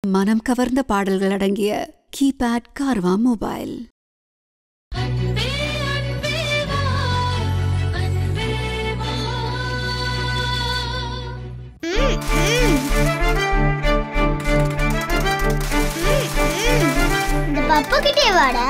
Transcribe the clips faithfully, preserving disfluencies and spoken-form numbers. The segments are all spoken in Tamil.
மனம் கவர்ந்த பாடல்கள் அடங்கிய கீபேட் கார்வா மொபைல். பப்பு கிட்டே வாடா.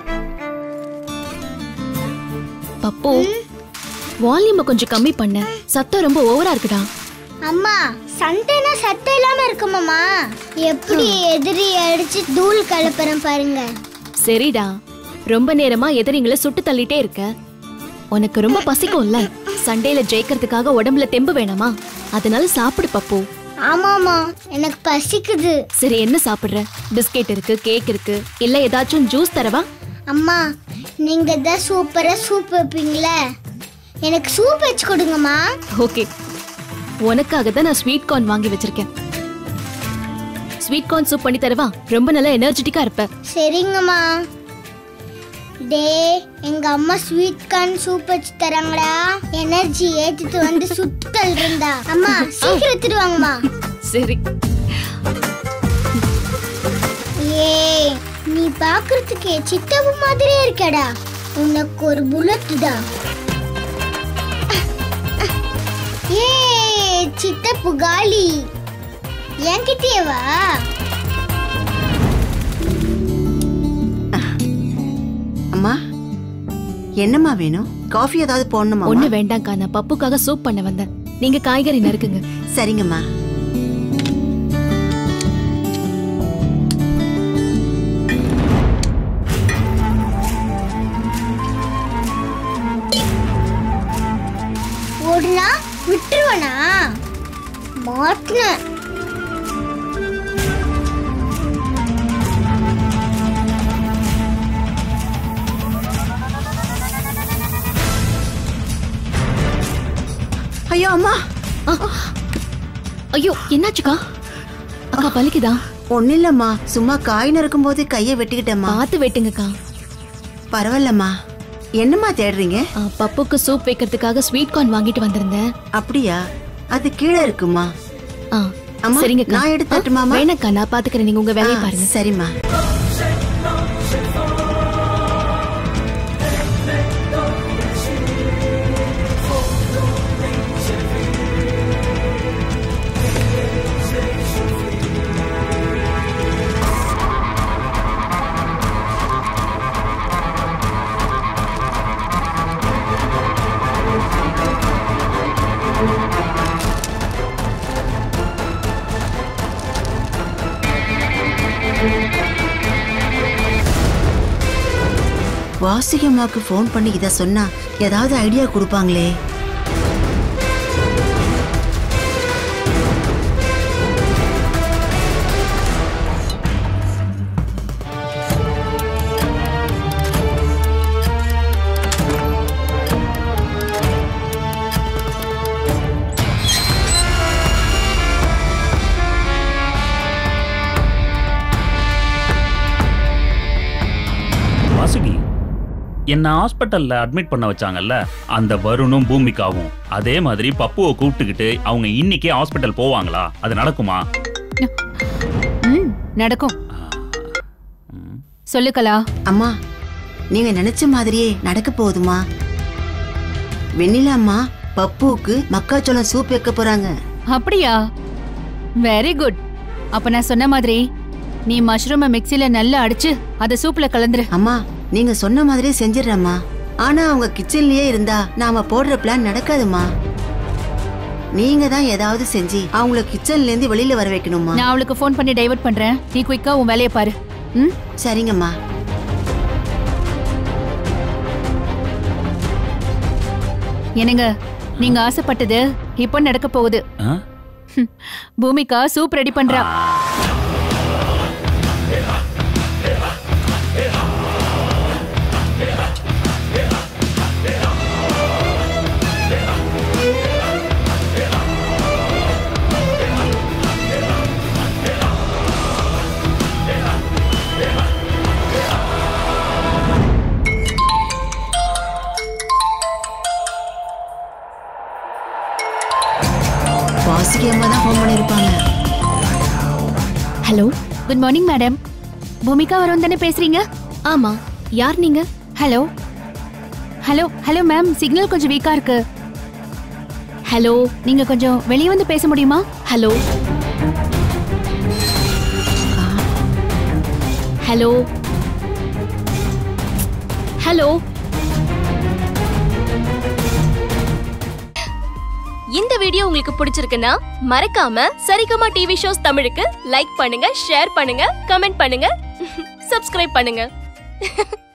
பப்பு வால்யூம் கொஞ்சம் கம்மி பண்ண, சத்தம் ரொம்ப ஓவரா இருக்குடா. அம்மா சண்டைனா சத்தம் இல்லாம இருக்குமாமா? எப்படி எதிரி அடிச்சு தூள் கலப்பறம் பாருங்க. சரிடா, ரொம்ப நேரமா எதிரிங்களை சுட்டு தள்ளிட்டே இருக்க. உனக்கு ரொம்ப பசிக்கும்ல, சண்டையில ஜெயிக்கிறதுக்காக உடம்புல தெம்பு வேணாமா? அதனால சாப்பிடு பப்பு. ஆமாமா, எனக்கு பசிக்குது. சரி, என்ன சாப்பிடுற? பிஸ்கெட் இருக்கு, கேக் இருக்கு, இல்ல ஏதாச்சும் ஜூஸ் தரவா? அம்மா நீங்க தான் சூப்பரா சூப் வைப்பீங்களே, எனக்கு சூப் வச்சு கொடுங்கம்மா. ஓகே, உனக்காக தான் நான் ஸ்வீட் கார்ன் வாங்கி வச்சிருக்கேன். ஸ்வீட் கார்ன் சூப் பண்ணி தரவா? ரொம்ப நல்லா எனர்ஜெட்டிக்கா இருப்ப. சரிங்கம்மா. டே, எங்க அம்மா ஸ்வீட் கார்ன் சூப் வச்சு தராங்கடா. எனர்ஜி ஏத்திட்டு வந்து சுத்தல் இருந்தா. அம்மா சீக்கிரம் எடுத்துட்டு வாங்கம்மா. சரி. ஏ, நீ பாக்குறதுக்கு சித்தப்பு மாதிரியே இருக்கடா. உனக்கு ஒரு புல்லட் தான். ஏ சித்தப்பு காலி, என்கிட்டயே வா. அம்மா என்னம்மா வேணும்? காஃபி ஏதாவது போடணுமா? ஒண்ணு வேண்டாம்க்கா, நான் பப்புக்காக சூப் பண்ண வந்தேன். நீங்க காய்கறி நறுக்குங்க. சரிங்கம்மா. ஓடுனா விட்டுருவனா? மாட்டின. ஐயோ அம்மா. ஐயோ, என்னாச்சுக்கா? அக்கா வலிக்குதா? ஒண்ணு இல்லம்மா, சும்மா காய் நறுக்கும் போது கையை வெட்டிக்கிட்டேம்மா. பார்த்து வெட்டுங்கக்கா. பரவாயில்லம்மா. என்னம்மா தேடுறீங்க? பப்புக்கு சூப் வைக்கிறதுக்காக ஸ்வீட் கார்ன் வாங்கிட்டு வந்திருந்தேன். அப்படியா? அது கீழே இருக்குமா? சரிங்க, நான் எடுத்துட்டுமா? வேணாக்கா, நான் பாத்துக்கிறேன், நீங்க உங்க வேலையை பாருங்க. சரிம்மா. வாசிகம்மாக்கு போன் பண்ணி இத சொன்னா ஏதாவது ஐடியா கொடுப்பாங்களே. வாசுகி, என்ன ஹாஸ்பிட்டல்ல அட்மிட் பண்ண வச்சாங்கல்ல, அந்த வருணும் பூமிக்காவும் அதே மாதிரி பப்புவை கூப்பிட்டுக்கிட்டு அவங்க இன்னைக்கே ஹாஸ்பிட்டல் போவாங்களா? அது நடக்குமா? நடக்கும். சொல்லுக்கலா. அம்மா, நீங்க நினைச்ச மாதிரியே நடக்க போகுதுமா. வெண்ணிலா அம்மா பப்புவுக்கு மக்காச்சோளம் சூப் வைக்க போறாங்க. அப்படியா? Very good. அப்ப நான் சொன்ன மாதிரி நீ மஷ்ரூமை மிக்ஸில நல்லா அடிச்சு அத சூப்ல கலந்துரு. அம்மா, நீங்க சொன்ன மாதிரியே செஞ்சிடறேம்மா. ஆனா அவங்க கிச்சன்லயே இருந்தா நாம போடுற பிளான் நடக்காதுமா. நீங்க தான் ஏதாவது செஞ்சு அவங்கள கிச்சன்ல இருந்து வெளியில வர வைக்கணுமா. நான் அவளுக்கு ஃபோன் பண்ணி டைவர்ட் பண்றேன். நீ குயிக்கா உன் வேலையை பாரு. ம், சரிங்கம்மா. என்னங்க, நீங்க ஆசைப்பட்டது இப்போ நடக்க போகுது. பூமிகா சூப் ரெடி பண்றா. வாசுகி அம்மா தான் ஃபோன் பண்ணிருப்பாங்க. Good morning madam. பூமிகா வரும் தானே பேசுறீங்க? ஆமா, யார் நீங்க? Hello hello hello ma'am, signal கொஞ்சம் வீக்கா இருக்கு. ஹலோ, நீங்க கொஞ்சம் வெளியே வந்து பேச முடியுமா? Hello hello hello. இந்த வீடியோ உங்களுக்கு பிடிச்சிருக்குன்னா மறக்காம சரிகமா டிவி ஷோஸ் தமிழுக்கு லைக் பண்ணுங்க, ஷேர் பண்ணுங்க, கமெண்ட் பண்ணுங்க, சப்ஸ்கிரைப் பண்ணுங்க.